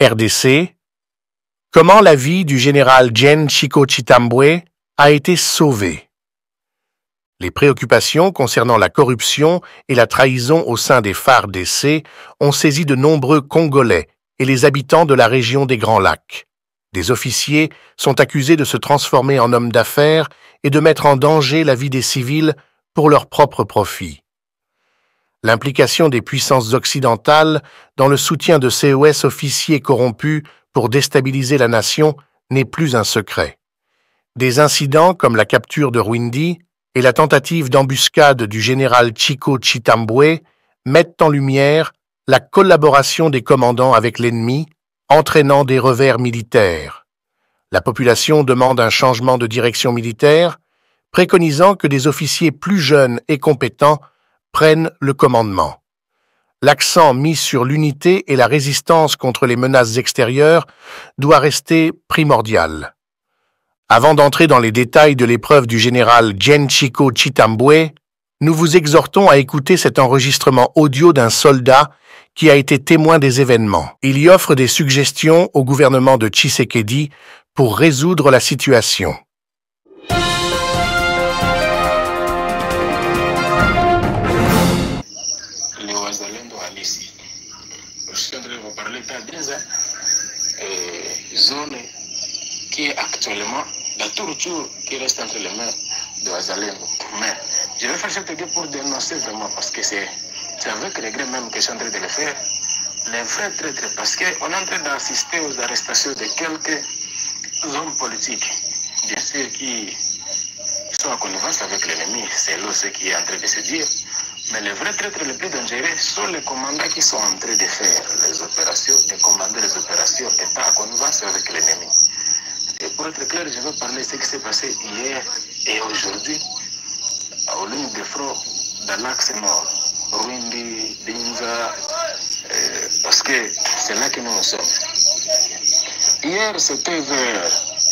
RDC. Comment la vie du général Jen Chico Chitambwe a été sauvée? Les préoccupations concernant la corruption et la trahison au sein des FARDC ont saisi de nombreux Congolais et les habitants de la région des Grands Lacs. Des officiers sont accusés de se transformer en hommes d'affaires et de mettre en danger la vie des civils pour leur propre profit. L'implication des puissances occidentales dans le soutien de COS officiers corrompus pour déstabiliser la nation n'est plus un secret. Des incidents comme la capture de Rwindi et la tentative d'embuscade du général Chico Chitambwe mettent en lumière la collaboration des commandants avec l'ennemi, entraînant des revers militaires. La population demande un changement de direction militaire, préconisant que des officiers plus jeunes et compétents prennent le commandement. L'accent mis sur l'unité et la résistance contre les menaces extérieures doit rester primordial. Avant d'entrer dans les détails de l'épreuve du général Jen Chico Chitambwe, nous vous exhortons à écouter cet enregistrement audio d'un soldat qui a été témoin des événements. Il y offre des suggestions au gouvernement de Tshisekedi pour résoudre la situation. Zone qui est actuellement la tourture qui reste entre les mains de Wazalendo. Mais je vais faire cette idée pour dénoncer vraiment parce que c'est avec regret même que je suis en train de le faire. Les vrais traîtres, parce qu'on est en train d'assister aux arrestations de quelques hommes politiques, bien sûr, qui sont en connivence avec l'ennemi. C'est là ce qui est en train de se dire. Mais les vrais traîtres les plus dangereux sont les commandants qui sont en train de faire les opérations, de commander les opérations, étant en connivence avec l'ennemi. Et pour être clair, je vais parler de ce qui s'est passé hier et aujourd'hui aux lignes de front dans l'axe nord. Rwindi, Binza, parce que c'est là que nous sommes. Hier, c'était vers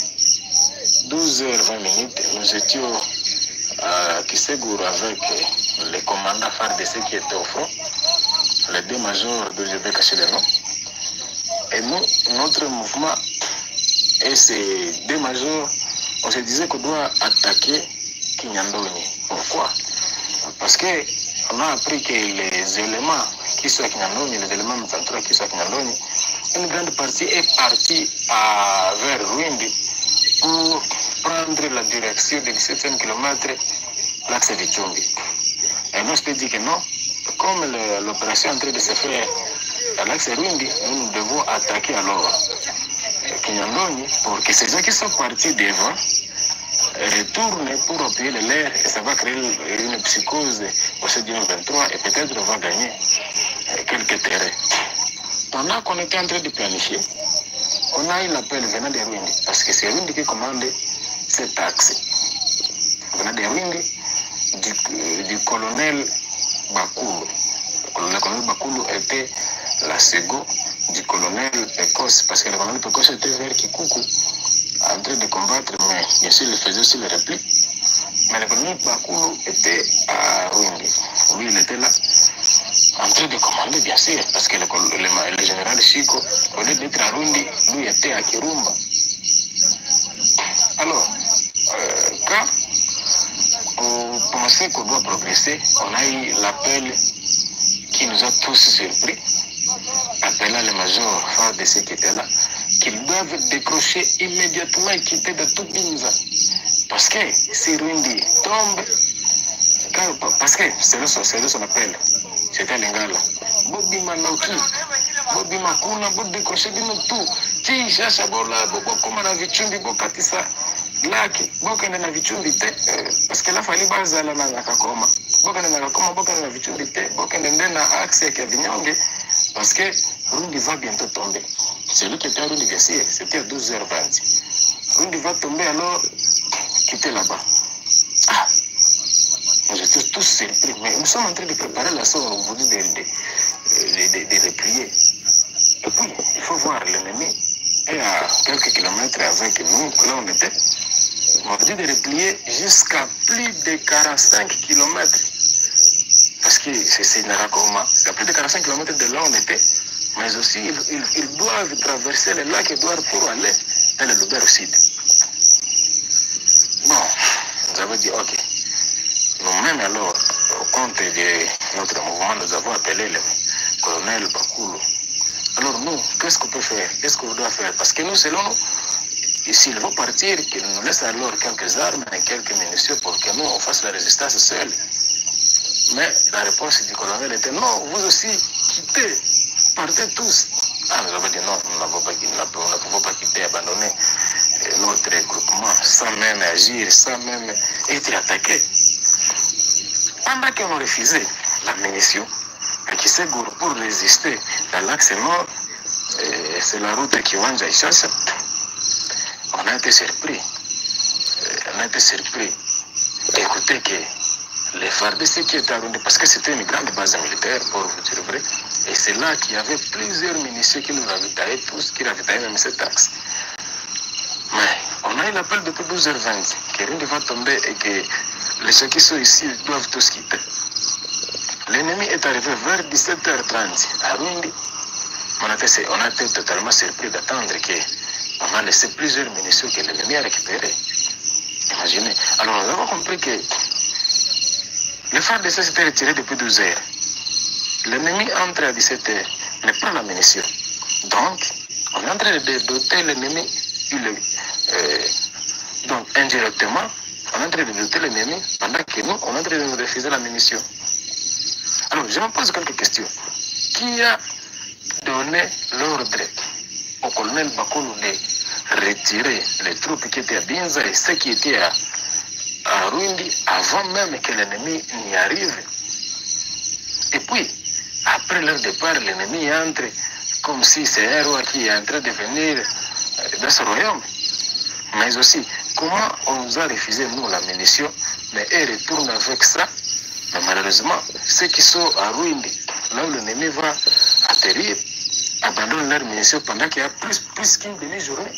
12h20, nous étions à Kisegour avec les commandants FARDC qui étaient au front, les deux majors dont je vais cacher les noms. Et nous, notre mouvement et ces deux majors, on se disait qu'on doit attaquer Kinyandoni. Pourquoi? Parce qu'on a appris que les éléments qui sont à Kinyandoni, les éléments centraux qui sont à Kinyandoni, une grande partie est partie vers Rwindi pour prendre la direction du 17e kilomètre, l'axe de Tchumbi. Et nous, je te dis que non, comme l'opération est en train de se faire à l'axe Rwindi, nous devons attaquer alors Kinyandoni pour que ces gens qui sont partis devant retournent pour appuyer les lairs et ça va créer une psychose au CDM 23 et peut-être on va gagner quelques terrains. Pendant qu'on était en train de planifier, on a eu l'appel venant de Rwindi parce que c'est Rwindi qui commande cet axe. Venant de Rwindi, du colonel Bakulu. Le colonel Bakulu était la seconde du colonel Écosse, parce que le colonel Écosse était vers Kikuku, en train de combattre, mais bien sûr il faisait aussi le repli. Mais le colonel Bakulu était à Rwindi. Lui, il était là, en train de commander, bien sûr, parce que le général Chico, au lieu d'être à Rwindi, lui était à Kirumba. Alors, quand on pensait qu'on doit progresser, on a eu l'appel qui nous a tous surpris, appelant les majors FARDC qui étaient là, qu'ils doivent décrocher immédiatement et quitter de tout Binza. Parce que si Rwindi tombe, parce que c'est son appel, c'était Lingala. Bobi Manauki, Bobi Makuna, Bobi décrocher de nous tout. Ti Chacha Bola, Bobo Komana Vichumbi, Bokatisa. Laki, bokende na vichumbi te, parce que la fali bazala na nakakoma. Bokende na nakakoma, bokende na vichumbi te, bokende na axe ya Vinyonge, parce que Rwindi va bientôt tomber. Celui qui était à Rwindi, c'était à 12h20. Rwindi va tomber, alors quitter là-bas. Ah, nous étions tous surpris, mais nous sommes en train de préparer la sauce au bout de replier. Et puis, il faut voir l'ennemi est à quelques kilomètres avec nous, là on était. On a dit de replier jusqu'à plus de 45 km. Parce que c'est Narakoma. À plus de 45 km de là on était, mais aussi ils doivent traverser le lac Édouard pour aller dans le Lubero Sud. Bon, nous avons dit ok. Nous-mêmes alors, au compte de notre mouvement, nous avons appelé le colonel Bakulu. Alors nous, qu'est-ce qu'on peut faire? Qu'est-ce qu'on doit faire? Parce que nous, selon nous, s'il veut partir, qu'il nous laisse alors quelques armes et quelques munitions pour que nous, on fasse la résistance seule. Mais la réponse du colonel était non, vous aussi, quittez, partez tous. Ah, nous avons dit non, nous ne pouvons pas quitter, abandonner notre groupement sans même agir, sans même être attaqué. Pendant qu'on a refusé la munition, qui s'est pour résister dans l'axe nord, c'est la route qui Kiwanja et Chacha, on a été surpris. D'écouter que les FARDC qui étaient arrondis, parce que c'était une grande base militaire, pour vous dire vrai, et c'est là qu'il y avait plusieurs munitions qui nous ravitaillaient tous, qui ravitaillaient même cet axe. Mais on a eu l'appel depuis 12h20, que Rundi va tomber et que les gens qui sont ici doivent tous quitter. L'ennemi est arrivé vers 17h30 à Rundi. On a été totalement surpris d'attendre qu'on a laissé plusieurs munitions que l'ennemi a récupérées. Imaginez. Alors nous avons compris que le FARDC s'était retiré depuis 12 heures. L'ennemi entre à 17h, mais prend la munition. Donc, on est en train de doter l'ennemi, donc indirectement, on est en train de doter l'ennemi pendant que nous, on est en train de nous refuser la munition. Alors, je me pose quelques questions. Qui a donné l'ordre au colonel Bakulu de retirer les troupes qui étaient à Binza et ceux qui étaient à Rundi avant même que l'ennemi n'y arrive? Et puis, après leur départ, l'ennemi entre comme si c'est un roi qui est en train de venir dans ce royaume. Mais aussi, comment on nous a refusé, nous, la munition, mais ils retournent avec ça. Mais malheureusement, ceux qui sont à Ruindi, là où l'ennemi va atterrir, abandonnent leurs munitions pendant qu'il y a plus qu'une demi-journée.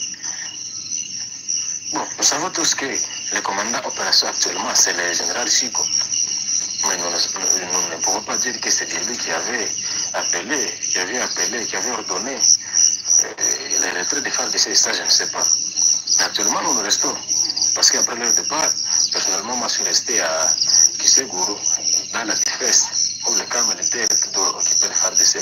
Bon, nous savons tous que le commandant opération actuellement, c'est le général Chico. Mais nous ne pouvons pas dire que c'est lui qui avait appelé, qui avait ordonné les retraits des FARDC, ça je ne sais pas. Mais actuellement, nous restons. Parce qu'après leur départ, personnellement, moi je suis resté à Kiseguru, dans la défense, où le camp militaire doit occuper les FARDC.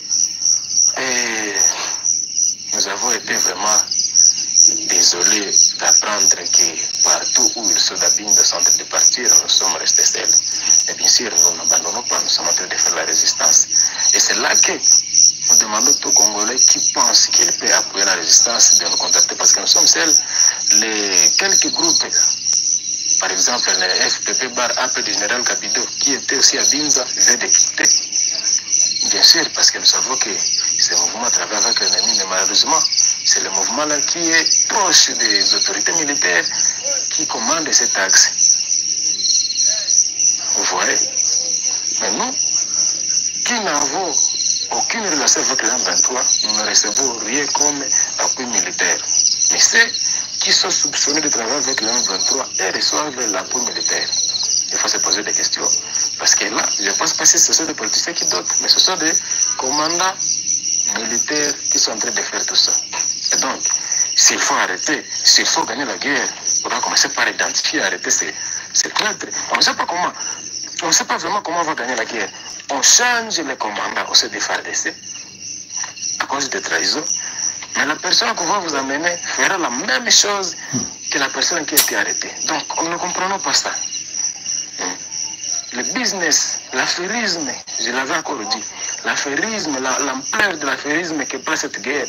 Et nous avons été vraiment désolés d'apprendre que partout où ils sont d'Abinda sont en train de partir, nous sommes restés seuls. Et bien sûr, nous n'abandonnons pas, nous sommes en train de faire la résistance. Et c'est là que nous demandons aux Congolais qui pensent qu'ils peuvent appuyer la résistance de nous contacter parce que nous sommes seuls. Les quelques groupes, par exemple le FPP Bar AP du général Kabido, qui était aussi à Binza, vient de quitter. Bien sûr, parce que nous savons que ce mouvement travaille avec l'ennemi, mais malheureusement, c'est le mouvement-là qui est proche des autorités militaires qui commandent cet axe. Vous voyez? Mais nous, qui n'avons aucune relation avec le M23, nous ne recevons rien comme appui militaire. Mais ceux qui sont soupçonnés de travailler avec le M23 et reçoivent l'appui militaire. Il faut se poser des questions. Parce que là, je ne pense pas si ce sont des politiciens qui dotent, mais ce sont des commandants militaires qui sont en train de faire tout ça. Et donc, s'il faut arrêter, s'il faut gagner la guerre, on va commencer par identifier, arrêter ces traîtres. On ne sait pas comment. On ne sait pas vraiment comment on va gagner la guerre. On change les commandants au sein des FARDC à cause des trahisons. Mais la personne qu'on va vous amener fera la même chose que la personne qui a été arrêtée. Donc, on ne comprenons pas ça. Le business, l'affairisme, je l'avais encore dit, l'affairisme, l'ampleur de l'affairisme que prend cette guerre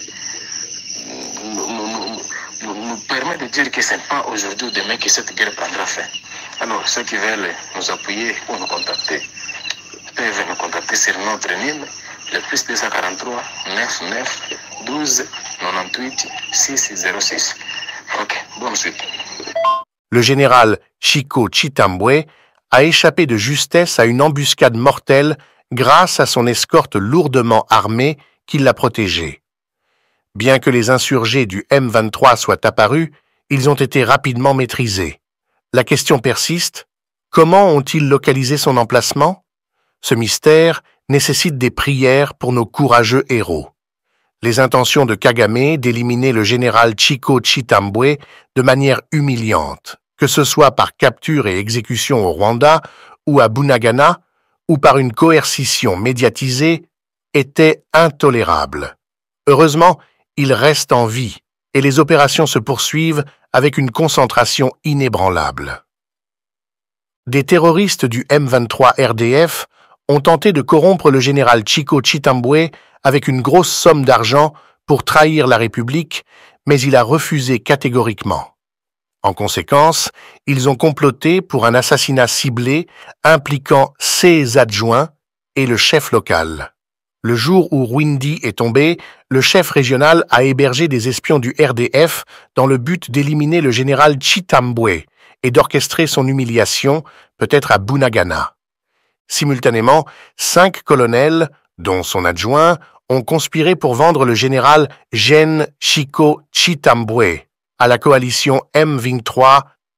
nous permet de dire que ce n'est pas aujourd'hui ou demain que cette guerre prendra fin. Alors, ceux qui veulent nous appuyer ou nous contacter peuvent nous contacter sur notre ligne, le plus 243 99 12 98 606. Ok, bonne suite. Le général Chico Chitambwe a échappé de justesse à une embuscade mortelle grâce à son escorte lourdement armée qui l'a protégé. Bien que les insurgés du M23 soient apparus, ils ont été rapidement maîtrisés. La question persiste, comment ont-ils localisé son emplacement? Ce mystère nécessite des prières pour nos courageux héros. les intentions de Kagame d'éliminer le général Chico Chitambwe de manière humiliante, que ce soit par capture et exécution au Rwanda ou à Bunagana, ou par une coercition médiatisée, étaient intolérables. Heureusement, il reste en vie et les opérations se poursuivent avec une concentration inébranlable. Des terroristes du M23 RDF ont tenté de corrompre le général Chico Chitambwe avec une grosse somme d'argent pour trahir la République, mais il a refusé catégoriquement. En conséquence, ils ont comploté pour un assassinat ciblé impliquant ses adjoints et le chef local. Le jour où Rwindi est tombé, le chef régional a hébergé des espions du RDF dans le but d'éliminer le général Chitambwe et d'orchestrer son humiliation, peut-être à Bunagana. Simultanément, 5 colonels, dont son adjoint, ont conspiré pour vendre le général Gen Chico Chitambwe à la coalition M23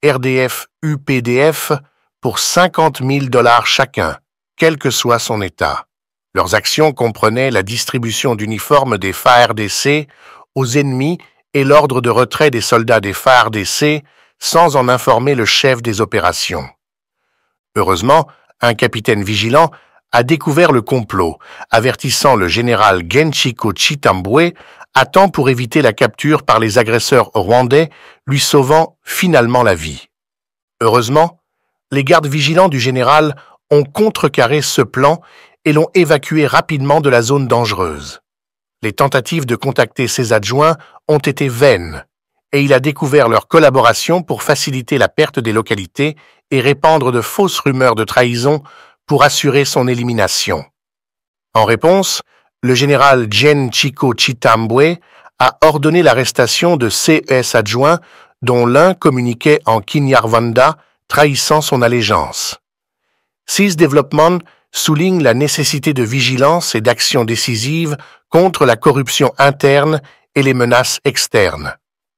RDF-UPDF pour $50 000 chacun, quel que soit son état. Leurs actions comprenaient la distribution d'uniformes des FARDC aux ennemis et l'ordre de retrait des soldats des FARDC sans en informer le chef des opérations. Heureusement, un capitaine vigilant a découvert le complot, avertissant le général Chico Chitambwe à temps pour éviter la capture par les agresseurs rwandais, lui sauvant finalement la vie. Heureusement, les gardes vigilants du général ont contrecarré ce plan et l'ont évacué rapidement de la zone dangereuse. Les tentatives de contacter ses adjoints ont été vaines, et il a découvert leur collaboration pour faciliter la perte des localités et répandre de fausses rumeurs de trahison pour assurer son élimination. En réponse, le général Gen Chico Chitambwe a ordonné l'arrestation de ses adjoints, dont l'un communiquait en Kinyarwanda, trahissant son allégeance. Ces développements soulignent la nécessité de vigilance et d'action décisive contre la corruption interne et les menaces externes.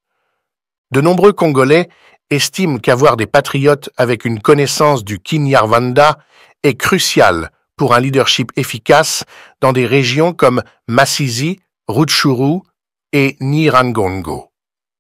De nombreux Congolais estiment qu'avoir des patriotes avec une connaissance du Kinyarwanda est crucial pour un leadership efficace dans des régions comme Masisi, Rutshuru et Nyiragongo.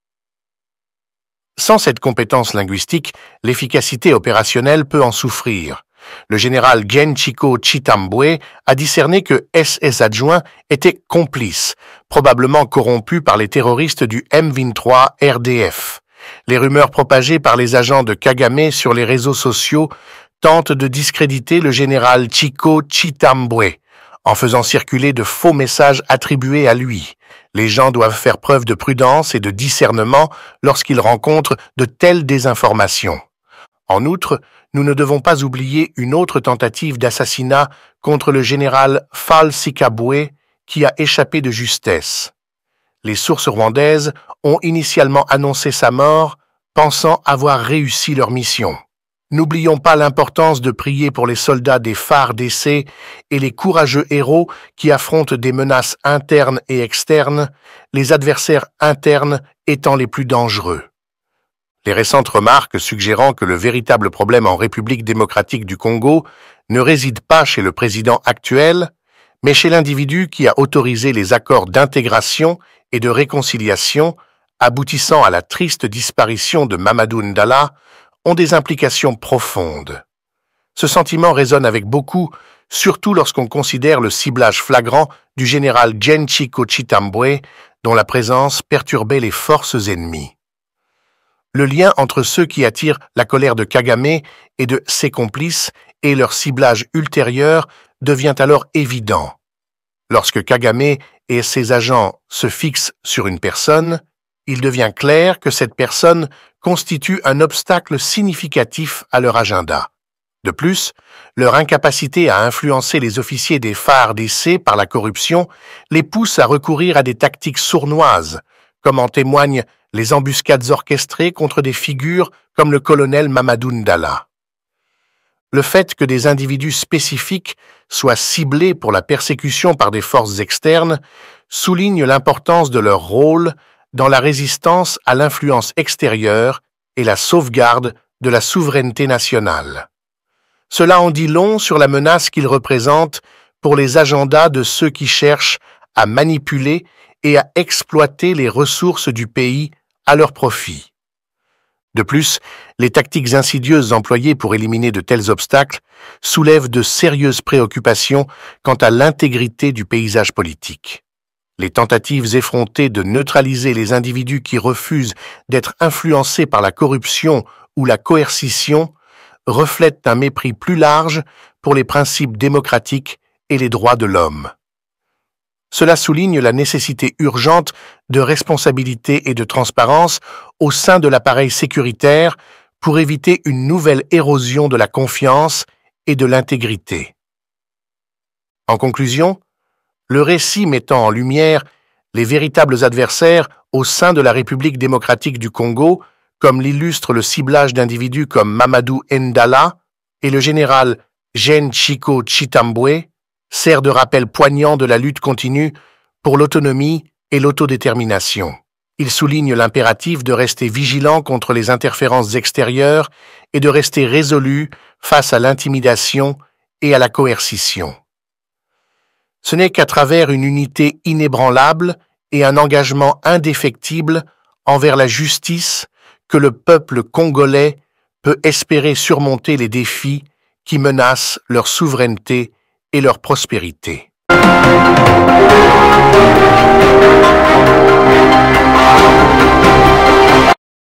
Sans cette compétence linguistique, l'efficacité opérationnelle peut en souffrir. Le général Gen Chico Chitambwe a discerné que ses adjoints étaient complices, probablement corrompus par les terroristes du M23 RDF. Les rumeurs propagées par les agents de Kagame sur les réseaux sociaux tentent de discréditer le général Chico Chitambwe en faisant circuler de faux messages attribués à lui. Les gens doivent faire preuve de prudence et de discernement lorsqu'ils rencontrent de telles désinformations. En outre, nous ne devons pas oublier une autre tentative d'assassinat contre le général Fall Sikabwe qui a échappé de justesse. Les sources rwandaises ont initialement annoncé sa mort, pensant avoir réussi leur mission. N'oublions pas l'importance de prier pour les soldats des FARDC et les courageux héros qui affrontent des menaces internes et externes, les adversaires internes étant les plus dangereux. Les récentes remarques suggérant que le véritable problème en République démocratique du Congo ne réside pas chez le président actuel, mais chez l'individu qui a autorisé les accords d'intégration et de réconciliation aboutissant à la triste disparition de Mamadou Ndala, ont des implications profondes. Ce sentiment résonne avec beaucoup, surtout lorsqu'on considère le ciblage flagrant du général Gen Chico Chitambwe, dont la présence perturbait les forces ennemies. Le lien entre ceux qui attirent la colère de Kagame et de ses complices et leur ciblage ultérieur devient alors évident. Lorsque Kagame et ses agents se fixent sur une personne, il devient clair que cette personne constitue un obstacle significatif à leur agenda. De plus, leur incapacité à influencer les officiers des FARDC par la corruption les pousse à recourir à des tactiques sournoises, comme en témoignent les embuscades orchestrées contre des figures comme le colonel Mamadou Ndala. Le fait que des individus spécifiques soient ciblés pour la persécution par des forces externes souligne l'importance de leur rôle dans la résistance à l'influence extérieure et la sauvegarde de la souveraineté nationale. Cela en dit long sur la menace qu'ils représentent pour les agendas de ceux qui cherchent à manipuler et à exploiter les ressources du pays à leur profit. De plus, les tactiques insidieuses employées pour éliminer de tels obstacles soulèvent de sérieuses préoccupations quant à l'intégrité du paysage politique. Les tentatives effrontées de neutraliser les individus qui refusent d'être influencés par la corruption ou la coercition reflètent un mépris plus large pour les principes démocratiques et les droits de l'homme. Cela souligne la nécessité urgente de responsabilité et de transparence au sein de l'appareil sécuritaire pour éviter une nouvelle érosion de la confiance et de l'intégrité. En conclusion, le récit mettant en lumière les véritables adversaires au sein de la République démocratique du Congo, comme l'illustre le ciblage d'individus comme Mamadou Ndala et le général Gen Chico Chitambwe, sert de rappel poignant de la lutte continue pour l'autonomie et l'autodétermination. Il souligne l'impératif de rester vigilant contre les interférences extérieures et de rester résolu face à l'intimidation et à la coercition. Ce n'est qu'à travers une unité inébranlable et un engagement indéfectible envers la justice que le peuple congolais peut espérer surmonter les défis qui menacent leur souveraineté et leur prospérité.